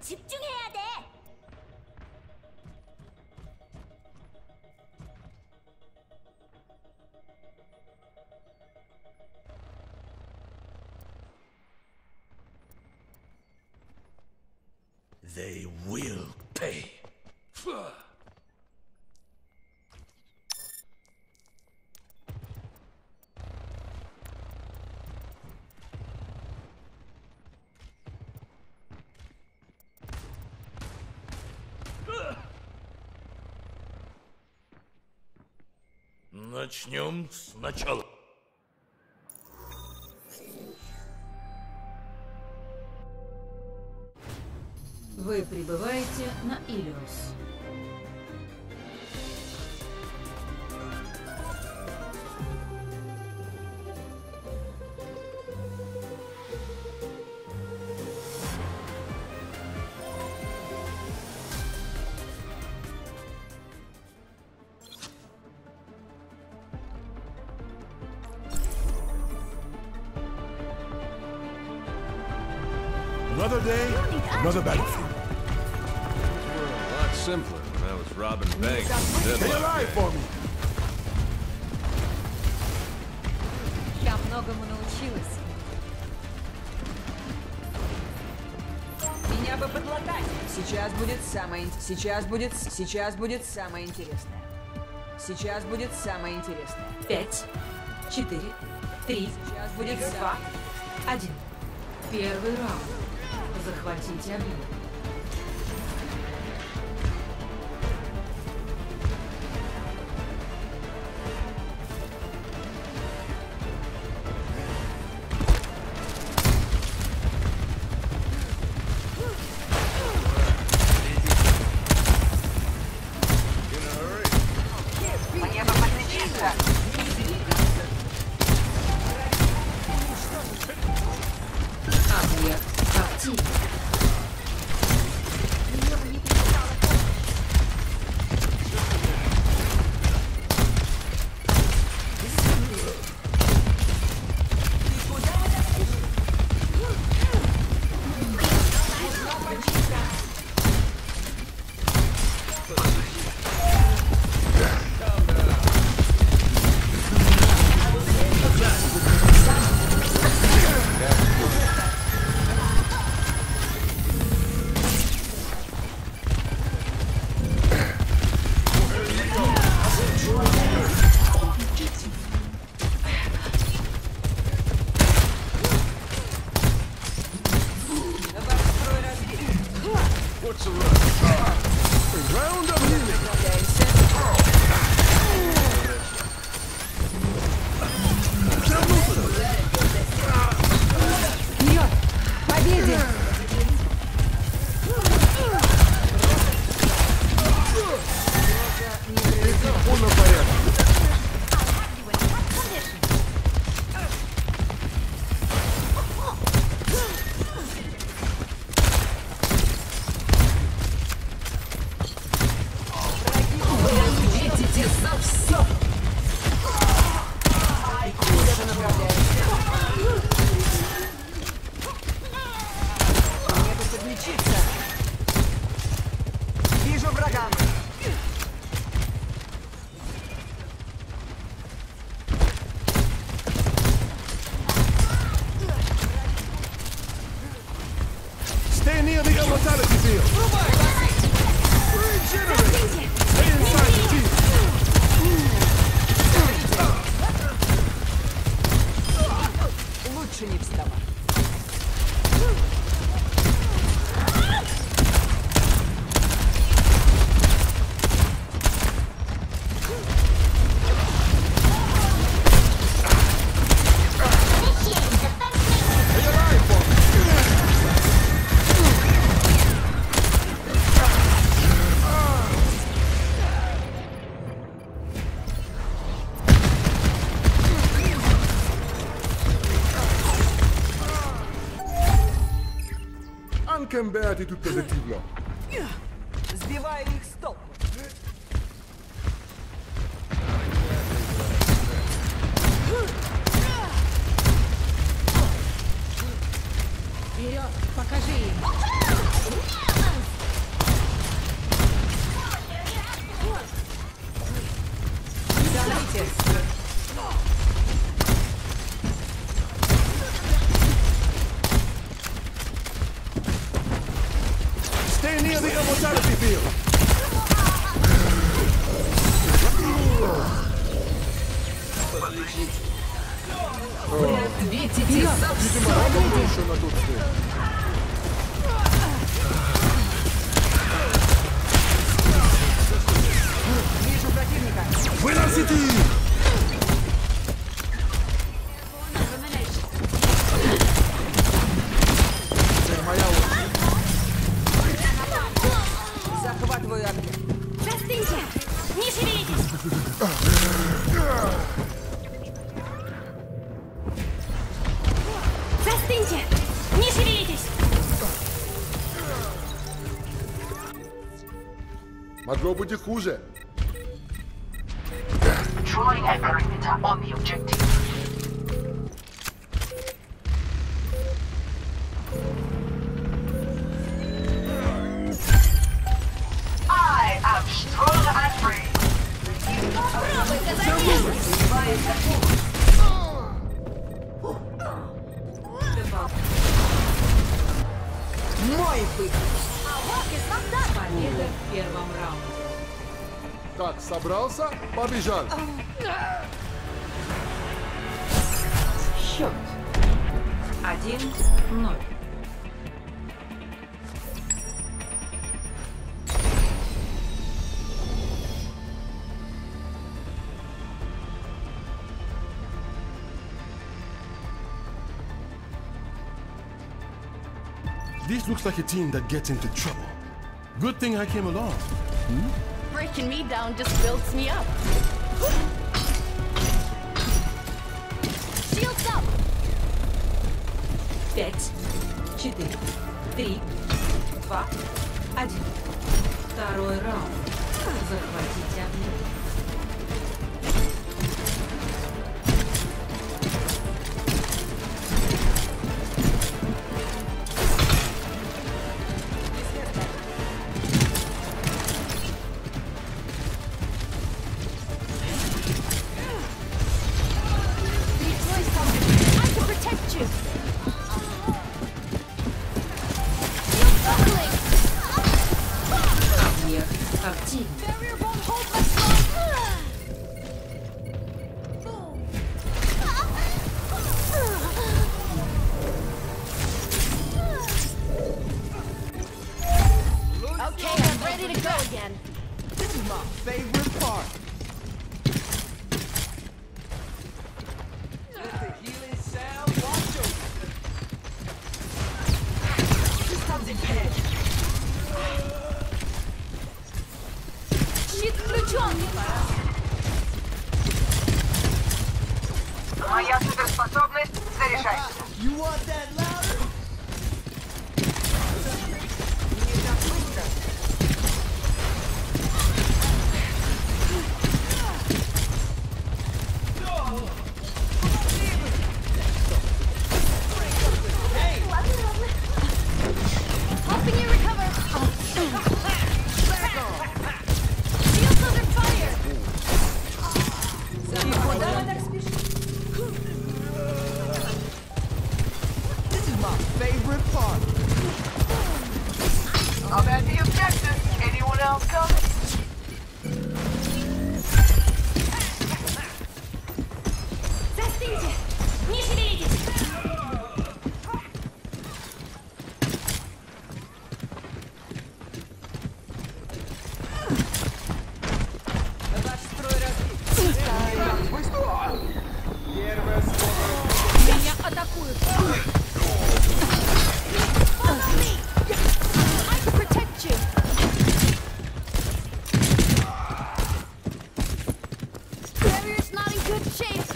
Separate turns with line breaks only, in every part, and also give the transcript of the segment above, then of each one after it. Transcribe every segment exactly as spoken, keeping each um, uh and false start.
집중해야 돼.
They will pay. Начнем сначала.
Вы прибываете на Илиос.
Another day, another battlefield.
Things were a lot simpler when I was robbing banks.
Stay alive for me.
Я многому научилась.
Меня бы подлатать. Сейчас будет самое ин- сейчас будет сейчас будет самое интересное. Сейчас будет самое интересное.
Пять, четыре, три,
Сейчас будет
два,
два.
один. Первый раунд. Захватите объект.
Мне бы подключиться.
Объект активен.
What's the rush?
Round of healing.
Вперед! Победе!
Полном порядке.
Ответите за все.
Мне бы подключиться. Вижу врага.
Stay near the immortality field. Regenerate. Stay inside the team.
Лучше не вставать.
Stay alive for me. Uncambiati tutto effettivo.
Сбиваю их с толку.
Вперед, покажи им.
Stay near the immortality field. Еще на тут стоит.
Вижу противника.
Выносите их! Теперь моя очередь.
Захватываю объект.
Застыньте! Не шевелитесь! Застыньте! Не шевелитесь!
Могло быть и хуже.
Drawing a perimeter on the objective. I am strong and free.
Мой выход.
Победа в первом раунде.
Так, собрался? Побежал.
Счет. Один ноль.
This looks like a team that gets into trouble. Good thing I came along.
Breaking me down just builds me up. Shields up!
Пять, четыре, три, два, один. Второй раунд. Захватите объект.
Destroy something. I can protect you. Shield buckling.
Объект активен.
Barrier won't hold much longer. Okay, I'm ready to go again.
This is my favorite part. Let the healing sound wash over. Systems in head.
Щит включен.
Моя суперспособность заряжается.
You want that louder? Не так быстро.
Helping you recover. Shields under fire.
И куда вы так спешите? This is my favorite part.
I'm at the objective. Anyone else coming?
Застыньте. Не шевелитесь.
Ваш строй разбит. Первая свобода.
Меня атакуют. Follow me. I can protect you. Barrier's not in good shape.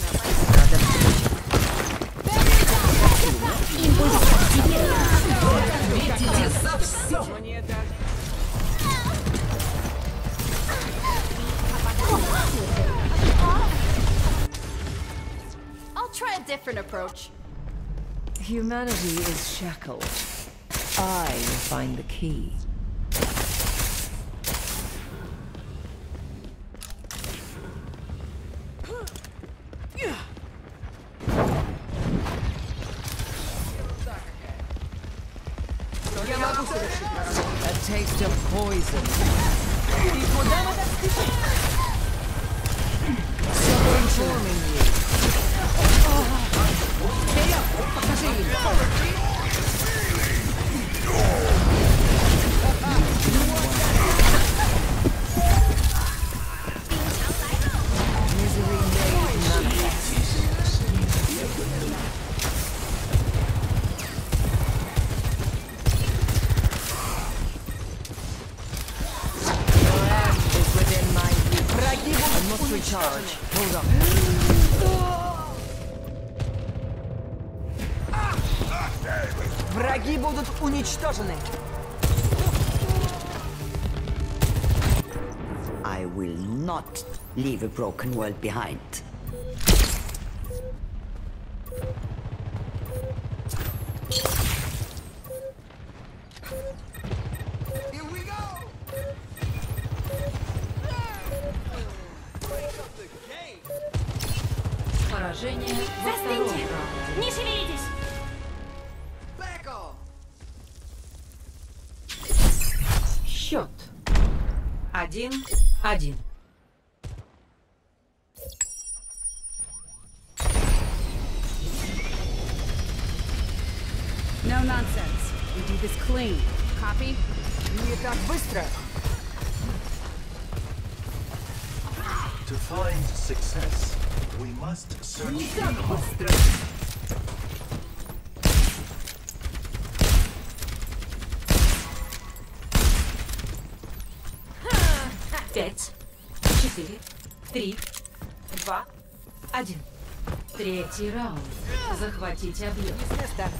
Barrier down. Импульс активирован.
Видите за все.
Мне даже...
I'll try a different approach.
Humanity is shackled.
I will find the key. A taste of poison. Transforming you. Stay up. Покажи им. Misery made manifest. Your end is within my reach. I must recharge. Hold on.
Враги будут уничтожены.
I will not leave a broken world behind.
Here we go!
Поражение во втором
Застыньте!
раунде.
Не шевелитесь! Счет.
Один, один.
No nonsense. We do this clean. Copy?
Не так быстро.
To find success, we must search.
Не так быстро.
Пять, четыре, три, два, один. Третий раунд. Захватить объект.
С места.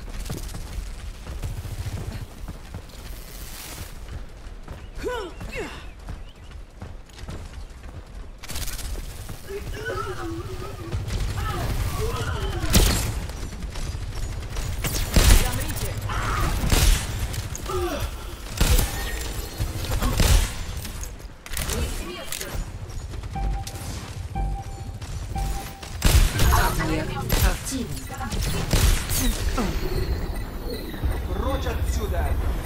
Объект активен.
Прочь отсюда.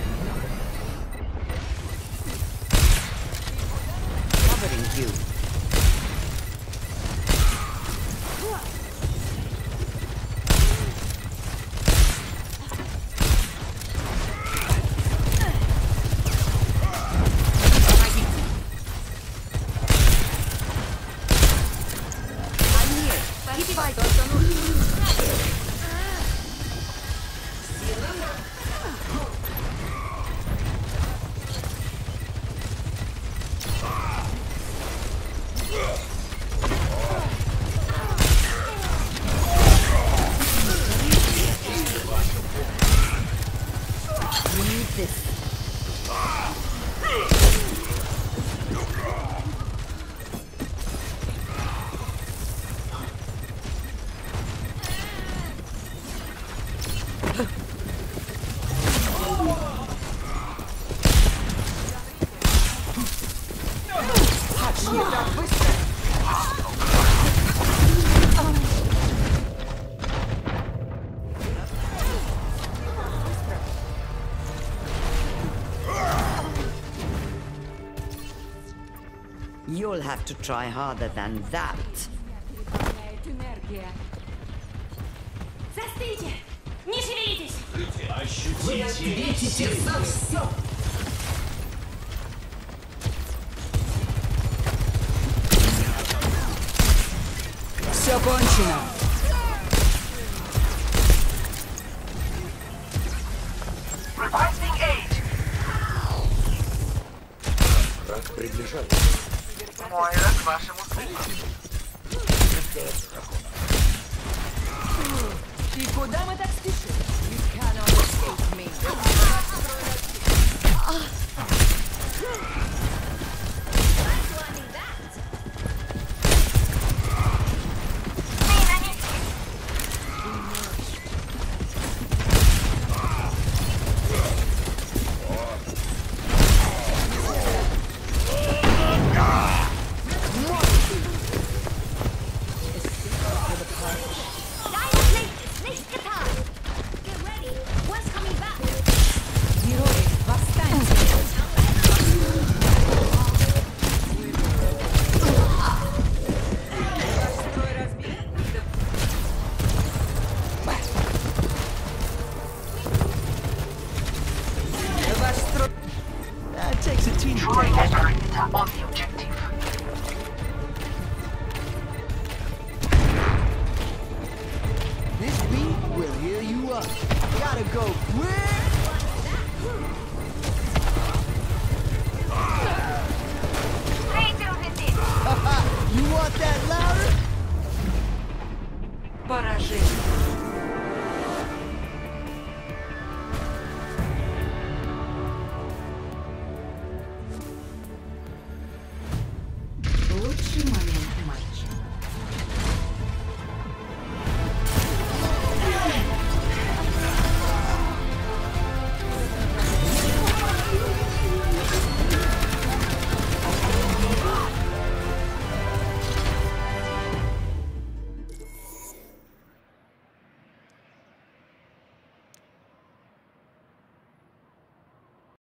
Covering you.
Не так быстро.
You'll have to try harder than that.
Энергия. Застыньте! Не шевелитесь!
Бейте за все.
Все кончено.
Requesting aid. Мойра к вашим услугам.
И куда мы так спешим? You cannot escape me.
go quick. You want that louder?
Поражение.